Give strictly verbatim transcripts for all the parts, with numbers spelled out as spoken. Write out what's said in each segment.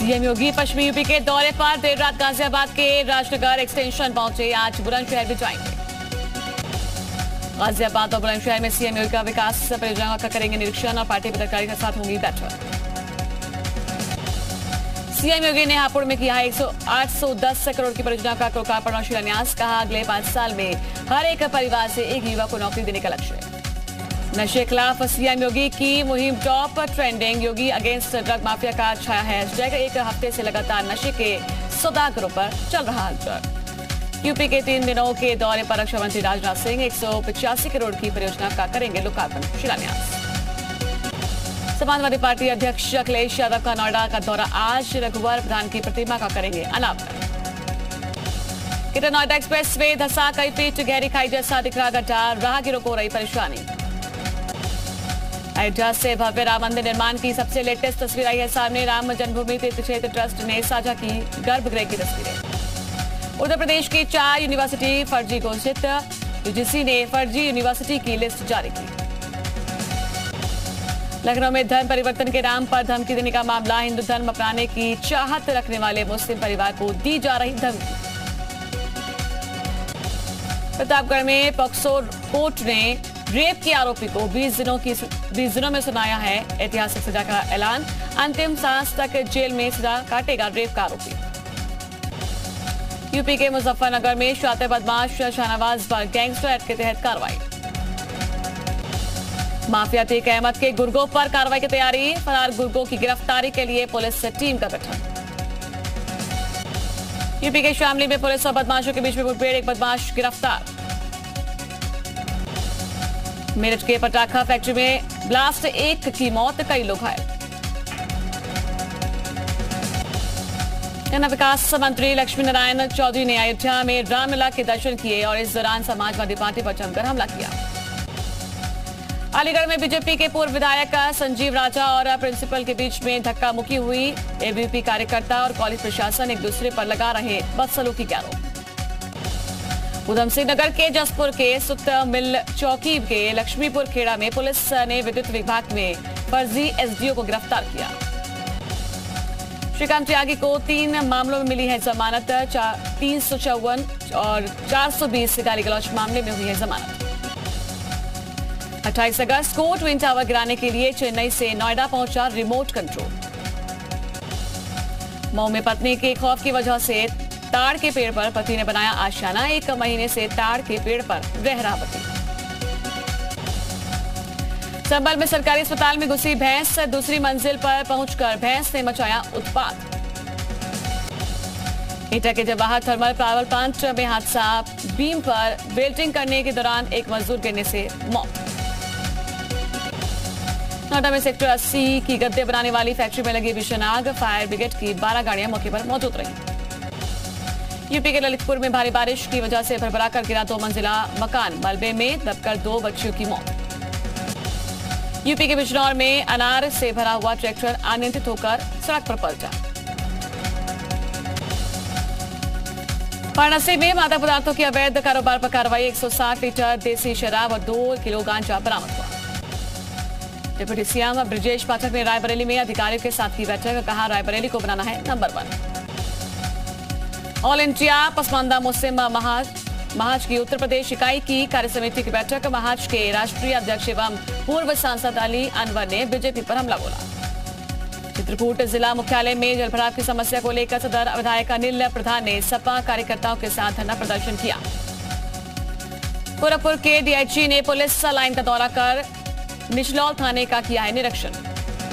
CM योगी पश्चिमी UP के दौरे पर देर रात गाजियाबाद के राजनगर एक्सटेंशन पहुंचे। आज बुलंदशहर भी जाएंगे। गाजियाबाद और बुलंदशहर में सीएम योगी का विकास परियोजनाओं का करेंगे निरीक्षण और पार्टी पदाधिकारी के साथ होंगी बैठक। सीएम योगी ने हापुड़ में किया है आठ सौ दस करोड़ की परियोजना का लोकार्पण और शिलान्यास। कहा अगले पांच साल में हर एक परिवार से एक युवक को नौकरी देने का लक्ष्य है। नशे खिलाफ सीएम योगी की मुहिम top trending. Yogi against drug mafia का छाया हैशटैग। एक हफ्ते से लगातार नशे के सौदागरों पर चल रहा हलचल। यूपी के तीन दिनों के दौरे पर रक्षा मंत्री राजनाथ सिंह एक सौ पचासी करोड़ की परियोजना का करेंगे लोकार्पण शिलान्यास। समाजवादी पार्टी अध्यक्ष अखिलेश यादव का नोएडा का दौरा आज। रघुवर प्रधान की प्रतिमा का करेंगे अनावरण। नोएडा एक्सप्रेस वे धसा कई फीट गहरी खाई जैसा दिख रहा गड्ढा। राहगीरों को रही परेशानी। अयोध्या से भव्य राम मंदिर निर्माण की सबसे लेटेस्ट तस्वीर आई है सामने। राम जन्मभूमि तीर्थ क्षेत्र ट्रस्ट ने साझा की गर्भगृह की तस्वीरें। उत्तर प्रदेश की चार यूनिवर्सिटी फर्जी घोषित। यूजीसी ने फर्जी यूनिवर्सिटी की लिस्ट जारी की। लखनऊ में धर्म परिवर्तन के नाम पर धमकी देने का मामला। हिंदू धर्म अपनाने की चाहत रखने वाले मुस्लिम परिवार को दी जा रही धमकी। प्रतापगढ़ में पॉक्सो कोर्ट ने रेप के आरोपी को बीस दिनों की बीस दिनों में सुनाया है ऐतिहासिक सजा का ऐलान। अंतिम सांस तक जेल में सजा काटेगा रेप का आरोपी। यूपी के मुजफ्फरनगर में शातिर बदमाश शाहनवाज पर गैंगस्टर एक्ट के तहत कार्रवाई। माफिया तीक अहमद के गुर्गों पर कार्रवाई की तैयारी। फरार गुर्गों की गिरफ्तारी के लिए पुलिस टीम का गठन। यूपी के शामली में पुलिस और बदमाशों के बीच में मुठभेड़। एक बदमाश गिरफ्तार। मेरठ के पटाखा फैक्ट्री में ब्लास्ट। एक की मौत, कई लोग घायल। जन विकास मंत्री लक्ष्मी नारायण चौधरी ने अयोध्या में रामलला के दर्शन किए और इस दौरान समाजवादी पार्टी पर जमकर हमला किया। अलीगढ़ में बीजेपी के पूर्व विधायक संजीव राजा और प्रिंसिपल के बीच में धक्का मुक्की हुई। एबीवीपी कार्यकर्ता और कॉलेज प्रशासन एक दूसरे पर लगा रहे बदसलूकी के आरोप। उधम सिंह नगर के जसपुर के सुत मिल चौकी के लक्ष्मीपुर खेड़ा में पुलिस ने विद्युत विभाग में फर्जी एसडीओ को गिरफ्तार किया। श्रीकांत त्यागी को तीन मामलों में मिली है जमानत। तीन सौ चौवन और चार सौ बीस गाली गलौज मामले में हुई है जमानत। अट्ठाईस अगस्त को ट्विन टावर गिराने के लिए चेन्नई से नोएडा पहुंचा रिमोट कंट्रोल। मऊ में पत्नी के खौफ की वजह से ताड़ के पेड़ पर पति ने बनाया आशियाना। एक महीने से ताड़ के पेड़ पर रह रहा पति। संभल में सरकारी अस्पताल में घुसी भैंस। दूसरी मंजिल पर पहुंचकर भैंस ने मचाया उत्पात। एटा के जवाहर थर्मल पावर प्लांट में हादसा। बीम पर वेल्डिंग करने के दौरान एक मजदूर गिरने से मौत। नोएडा में सेक्टर अस्सी की गद्दे बनाने वाली फैक्ट्री में लगी भीषण आग। फायर ब्रिगेड की बारह गाड़ियां मौके पर मौजूद रही। यूपी के ललितपुर में भारी बारिश की वजह से भरभराकर गिरा दो मंजिला मकान। मलबे में दबकर दो बच्चियों की मौत। यूपी के बिजनौर में अनार से भरा हुआ ट्रैक्टर अनियंत्रित होकर सड़क पर पलटा। वाराणसी में मादक पदार्थों की अवैध कारोबार पर कार्रवाई। एक सौ साठ लीटर देसी शराब और दो किलो गांजा बरामद हुआ। डिप्टी सीएम ब्रजेश पाठक ने रायबरेली में अधिकारियों के साथ की बैठक। कहा रायबरेली को बनाना है number one. All India Pasmanda Muslim Mahaz Mahaz की उत्तर प्रदेश इकाई की कार्यसमिति की बैठक। महाज के राष्ट्रीय अध्यक्ष एवं पूर्व सांसद अली अनवर ने बीजेपी पर हमला बोला। चित्रकूट जिला मुख्यालय में जलभराव की समस्या को लेकर सदर विधायक अनिल प्रधान ने सपा कार्यकर्ताओं के साथ धरना प्रदर्शन किया। गोरखपुर के डीआईजी ने पुलिस लाइन का दौरा कर निचलौल थाने का किया है निरीक्षण।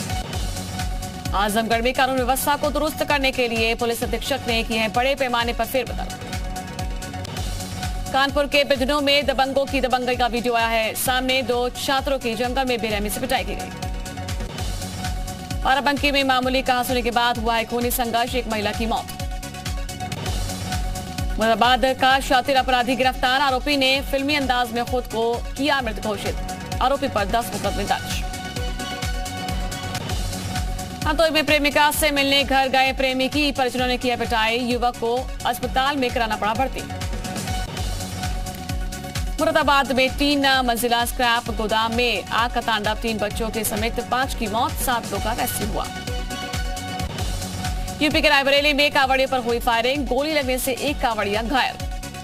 आजमगढ़ में कानून व्यवस्था को दुरुस्त करने के लिए पुलिस अधीक्षक ने की है बड़े पैमाने पर फेरबदल। कानपुर के बिजनों में दबंगों की दबंगई का वीडियो आया है सामने। दो छात्रों की जंगल में बेरहमी से पिटाई की गई। बाराबंकी में मामूली कहासुनी के बाद हुआ है खूनी संघर्ष। एक महिला की मौत। मुरादाबाद का शातिर अपराधी गिरफ्तार। आरोपी ने फिल्मी अंदाज में खुद को किया मृत घोषित। आरोपी पर दस मुकदमे दर्ज। हथौड़ी में प्रेमिका से मिलने घर गए प्रेमी की परिजनों ने किया पिटाई। युवक को अस्पताल में कराना पड़ा भर्ती। मुरादाबाद में तीन मंजिला स्क्रैप गोदाम में आग का तांडव। तीन बच्चों के समेत पांच की मौत। सात लोगों का रेस्क्यू हुआ। यूपी के रायबरेली में कांवड़ियों पर हुई फायरिंग, गोली लगने से एक कांवड़िया घायल।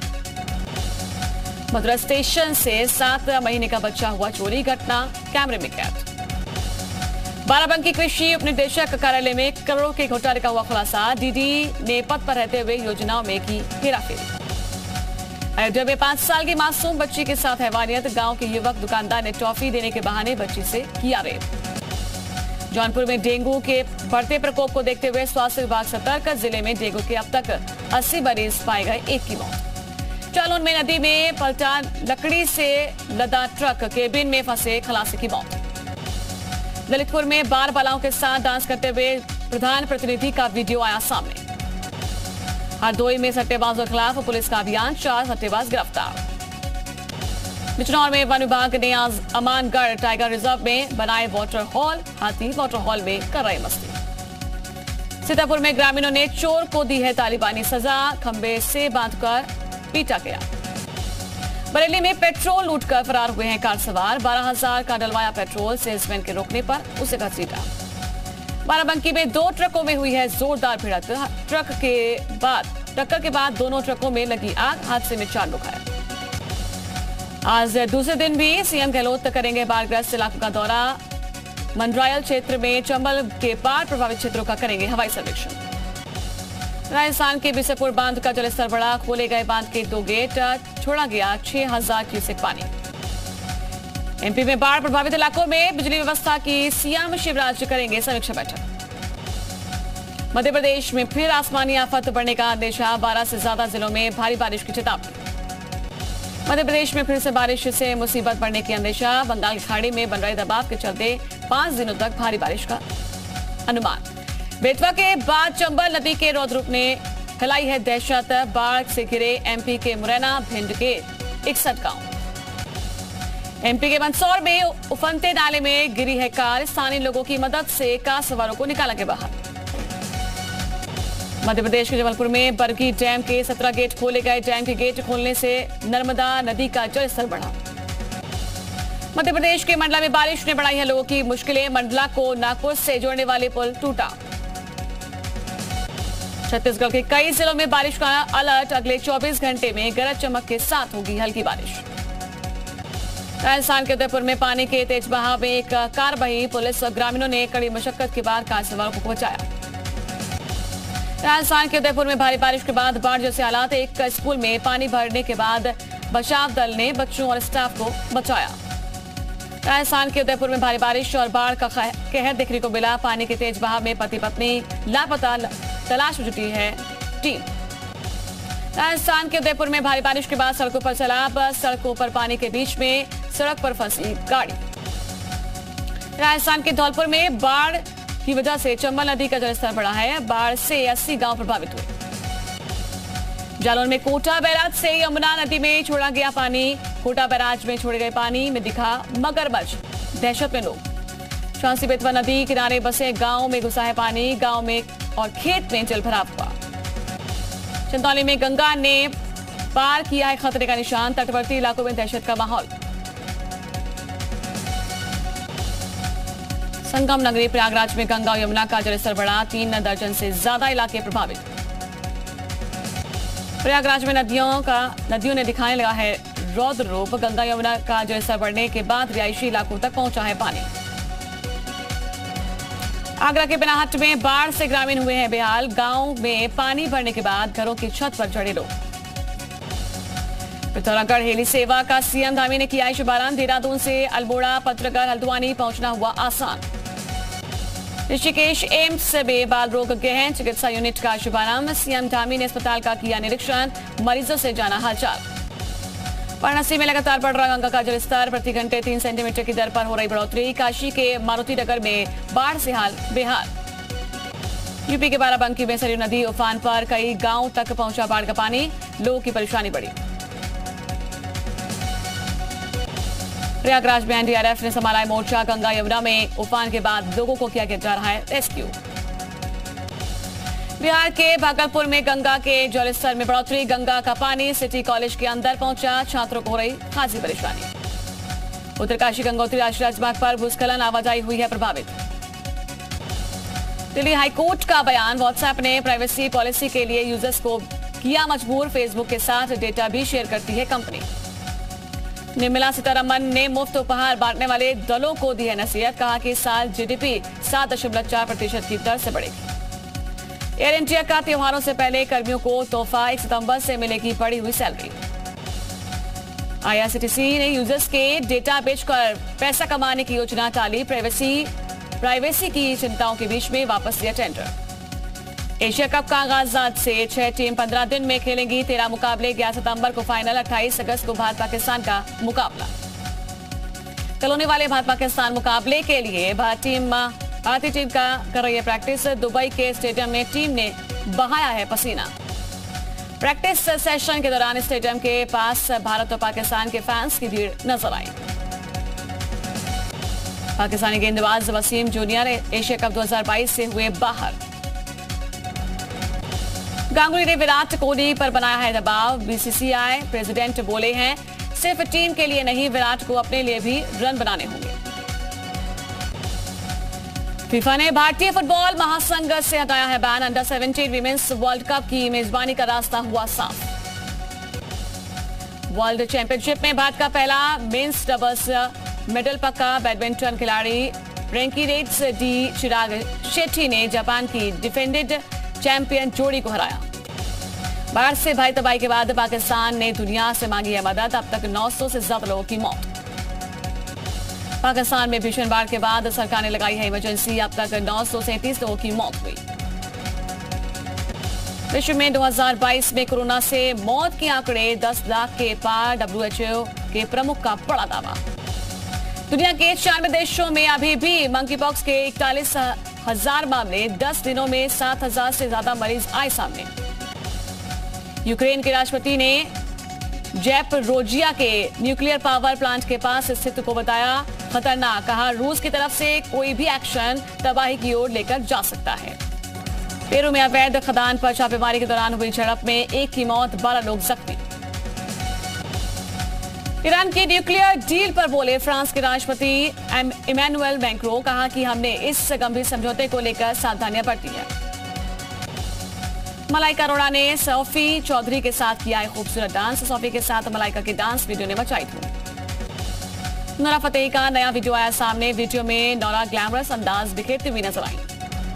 मथुरा स्टेशन से सात महीने का बच्चा हुआ चोरी, घटना कैमरे में कैद। बाराबंकी कृषि उप निदेशक कार्यालय में करोड़ों के घोटाले का हुआ खुलासा, डीडी ने पद पर रहते हुए योजनाओं में की हेराफेरी। अयोध्या में पांच साल की मासूम बच्ची के साथ हैवानियत, गांव के युवक दुकानदार ने टॉफी देने के बहाने बच्ची से किया रेप। जौनपुर में डेंगू के बढ़ते प्रकोप को देखते हुए स्वास्थ्य विभाग सतर्क, जिले में डेंगू के अब तक अस्सी मरीज पाए गए, एक की मौत। जालौन में नदी में पलटा लकड़ी से लदा ट्रक, केबिन में फंसे खलासी की मौत। ललितपुर में बार बालाओं के साथ डांस करते हुए प्रधान प्रतिनिधि का वीडियो आया सामने। हरदोई में सट्टेबाजों के खिलाफ पुलिस का अभियान, चार सट्टेबाज गिरफ्तार। बिजनौर में वन विभाग ने आज अमानगढ़ टाइगर रिजर्व में बनाए वाटर हॉल, हाथी वाटर हॉल में कर रहे मस्ती। सीतापुर में ग्रामीणों ने चोर को दी है तालिबानी सजा, खंबे से बांधकर पीटा गया। बरेली में पेट्रोल लूटकर फरार हुए हैं कार सवार, बारह हजार का डलवाया पेट्रोल, सेल्समैन के रोकने पर उसे घसीटा। बाराबंकी में दो ट्रकों में हुई है जोरदार भिड़ंत, ट्रक के बाद टक्कर के बाद दोनों ट्रकों में लगी आग, हादसे में चार लोग घायल। आज दूसरे दिन भी सीएम गहलोत करेंगे बाढ़ग्रस्त इलाकों का दौरा, मंडरायल क्षेत्र में चंबल के बाढ़ प्रभावित क्षेत्रों का करेंगे हवाई सर्वेक्षण। राजस्थान के बिसेपुर बांध का जलस्तर बढ़ा, खोले गए बांध के दो गेट, छोड़ा गया छह हजार क्यूसेक पानी। एमपी में बाढ़ प्रभावित इलाकों में बिजली व्यवस्था की सीएम शिवराज करेंगे समीक्षा बैठक। मध्य प्रदेश में फिर आसमानी आफत बढ़ने का अंदेशा, बारह से ज्यादा जिलों में भारी बारिश की चेतावनी। मध्य प्रदेश में फिर से बारिश से मुसीबत बढ़ने की अंदेशा, बंगाल की खाड़ी में बन रहे दबाव के चलते पांच दिनों तक भारी बारिश का अनुमान। बेतवा के बाद चंबल नदी के रौद्र ने फैलाई है दहशत, बाढ़ से घिरे एमपी के मुरैना, भिंड के इकसठ गांव। एमपी के मंदसौर में उफनते नाले में गिरी है कार, स्थानीय लोगों की मदद से कार सवारों को निकाला गया बाहर। मध्य प्रदेश के जबलपुर में बरगी डैम के सत्रह गेट खोले गए, डैम के गेट खोलने से नर्मदा नदी का जलस्तर बढ़ा। मध्य प्रदेश के मंडला में बारिश ने बढ़ाई है लोगों की मुश्किलें, मंडला को नागपुर से जोड़ने वाले पुल टूटा। छत्तीसगढ़ के कई जिलों में बारिश का अलर्ट, अगले चौबीस घंटे में गरज चमक के साथ होगी हल्की बारिश। राजस्थान के उदयपुर में पानी के तेज बहाव में एक कार बही, पुलिस और ग्रामीणों ने कड़ी मशक्कत के बाद कार सवारों को बचाया। राजस्थान के उदयपुर में भारी बारिश के बाद बाढ़ जैसे हालात, एक स्कूल में पानी भरने के बाद बचाव दल ने बच्चों और स्टाफ को बचाया। राजस्थान के उदयपुर में भारी बारिश और बाढ़ का कहर देखने को मिला, पानी के तेज बहाव में पति पत्नी लापता, तलाश में जुटी है टीम। राजस्थान के उदयपुर में भारी बारिश के बाद सड़कों पर सैलाब, सड़कों पर पानी के बीच में सड़क पर फंसी गाड़ी। राजस्थान के धौलपुर में बाढ़ की वजह से चंबल नदी का जलस्तर बढ़ा है, बाढ़ से अस्सी गांव प्रभावित हुए। जालौन में कोटा बैराज से यमुना नदी में छोड़ा गया पानी, कोटा बैराज में छोड़े गए पानी में दिखा मगरमच्छ, दहशत में लोग। शांसी बेतवा नदी किनारे बसे गांव में घुसा है पानी, गांव में और खेत में जल भराव हुआ। चंदौली में गंगा ने पार किया है खतरे का निशान, तटवर्ती इलाकों में दहशत का माहौल। संगम नगरी प्रयागराज में गंगा और यमुना का जलस्तर बढ़ा, तीन दर्जन से ज्यादा इलाके प्रभावित। प्रयागराज में नदियों का नदियों ने दिखाने लगा है रौद्र रूप, गंगा यमुना का जलस्तर बढ़ने के बाद रिहायशी इलाकों तक पहुंचा है पानी। आगरा के बिनाहट में बाढ़ से ग्रामीण हुए हैं बेहाल, गांव में पानी भरने के बाद घरों की छत पर चढ़े लोग। पिथौरागढ़ हेली सेवा का सीएम धामी ने किया शुभारंभ, देहरादून से अल्मोड़ा, पत्रगढ़, हल्द्वानी पहुंचना हुआ आसान। ऋषिकेश एम्स में बाल रोग गहन चिकित्सा यूनिट का शुभारंभ, सीएम धामी ने अस्पताल का किया निरीक्षण, मरीजों से जाना हालचाल। वाराणसी में लगातार बढ़ रहा गंगा का जलस्तर, प्रति घंटे तीन सेंटीमीटर की दर पर हो रही बढ़ोतरी। काशी के मारुति नगर में बाढ़ से हाल बेहाल। यूपी के बाराबंकी में सरयू नदी उफान पर, कई गांव तक पहुंचा बाढ़ का पानी, लोगों की परेशानी बढ़ी। प्रयागराज में एनडीआरएफ ने संभाला है मोर्चा, गंगा यमुना में उफान के बाद लोगों को किया जा रहा है रेस्क्यू। बिहार के भागलपुर में गंगा के जलस्तर में बढ़ोतरी, गंगा का पानी सिटी कॉलेज के अंदर पहुंचा, छात्रों को हो रही खासी परेशानी। उत्तरकाशी गंगोत्री राष्ट्रीय राजमार्ग पर भूस्खलन, आवाजाही हुई है प्रभावित। दिल्ली हाईकोर्ट का बयान, व्हाट्सएप ने प्राइवेसी पॉलिसी के लिए यूजर्स को किया मजबूर, फेसबुक के साथ डेटा भी शेयर करती है कंपनी। निर्मला सीतारमन ने मुफ्त उपहार बांटने वाले दलों को दी है नसीहत, कहा कि इस साल जीडीपी सात दशमलव चार प्रतिशत की दर से बढ़ेगी। एयर इंडिया का त्योहारों से पहले कर्मियों को तोहफा, एक सितंबर से मिलेगी बढ़ी हुई सैलरी। आईआरसीटीसी ने यूजर्स के डेटा बेचकर पैसा कमाने की योजना टाली, प्राइवेसी प्राइवेसी की चिंताओं के बीच में वापस लिया टेंडर। एशिया कप का आगाज आज से, छह टीम पंद्रह दिन में खेलेंगी तेरह मुकाबले, ग्यारह सितंबर को फाइनल, अट्ठाईस अगस्त को भारत पाकिस्तान का मुकाबला। कल होने वाले भारत पाकिस्तान मुकाबले के लिए भारत टीम भारतीय टीम का कर रही है प्रैक्टिस। दुबई के स्टेडियम में टीम ने बहाया है पसीना। प्रैक्टिस सेशन के दौरान स्टेडियम के पास भारत और पाकिस्तान के फैंस की भीड़ नजर आई। पाकिस्तानी गेंदबाज वसीम जूनियर एशिया कप दो हज़ार बाईस से हुए बाहर। गांगुली ने विराट कोहली पर बनाया है दबाव, बीसीसीआई प्रेसिडेंट बोले हैं सिर्फ टीम के लिए नहीं, विराट को अपने लिए भी रन बनाने होंगे। फीफा ने भारतीय फुटबॉल महासंघ से हटाया है बैन, अंडर सत्रह वीमेंस वर्ल्ड कप की मेजबानी का रास्ता हुआ साफ। वर्ल्ड चैंपियनशिप में भारत का पहला मेंस डबल्स मेडल पक्का, बैडमिंटन खिलाड़ी रेंकीरेड्स डी चिराग शेट्टी ने जापान की डिफेंडेड चैंपियन जोड़ी को हराया। बाढ़ से भाई तबाही के बाद पाकिस्तान ने दुनिया से मांगी है मदद, अब तक नौ सौ से ज्यादा लोगों की मौत। पाकिस्तान में भीषण बाढ़ के बाद सरकार ने लगाई है इमरजेंसी, अब तक नौ सौ सैंतीस लोगों की मौत हुई। विश्व में दो हज़ार बाईस में कोरोना से मौत के आंकड़े दस लाख के पार, डब्ल्यूएचओ के प्रमुख का बड़ा दावा। दुनिया के छियानवे देशों में अभी भी मंकी पॉक्स के इकतालीस हजार मामले, दस दिनों में सात हजार से ज्यादा मरीज आए सामने। यूक्रेन के राष्ट्रपति ने जैपरोजिया के न्यूक्लियर पावर प्लांट के पास स्थित को बताया खतरनाक, कहा रूस की तरफ से कोई भी एक्शन तबाही की ओर लेकर जा सकता है। पेरू में अवैध खदान पर छापेमारी के दौरान हुई झड़प में एक की मौत, बारह लोग जख्मी। ईरान के न्यूक्लियर डील पर बोले फ्रांस के राष्ट्रपति इमैनुअल मैक्रों, कहा कि हमने इस गंभीर समझौते को लेकर सावधानियां बरती है। मलाइका अरोड़ा ने सोफी चौधरी के साथ किया है खूबसूरत डांस, सोफी के साथ मलाइका की डांस वीडियो ने मचाई धूम। नोरा फतेही का नया वीडियो आया सामने, वीडियो में नोरा ग्लैमरस अंदाज बिखेरती हुई नजर आई।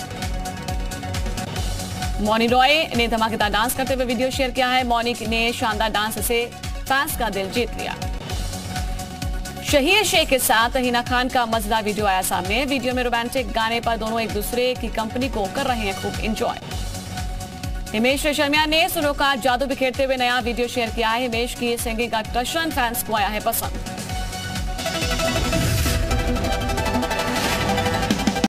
मौनी रॉय ने धमाकेदार डांस करते हुए वीडियो शेयर किया है। मौनी ने शानदार डांस से फैंस का दिल जीत लिया। शहीर शेख के साथ हिना खान का मजेदार वीडियो आया सामने, वीडियो में रोमांटिक गाने पर दोनों एक दूसरे की कंपनी को कर रहे हैं खूब एंजॉय। हिमेश रेशमिया ने सुरों का जादू बिखेरते हुए नया वीडियो शेयर किया है। हिमेश की सिंगिंग का टशन फैंस को आया है पसंद।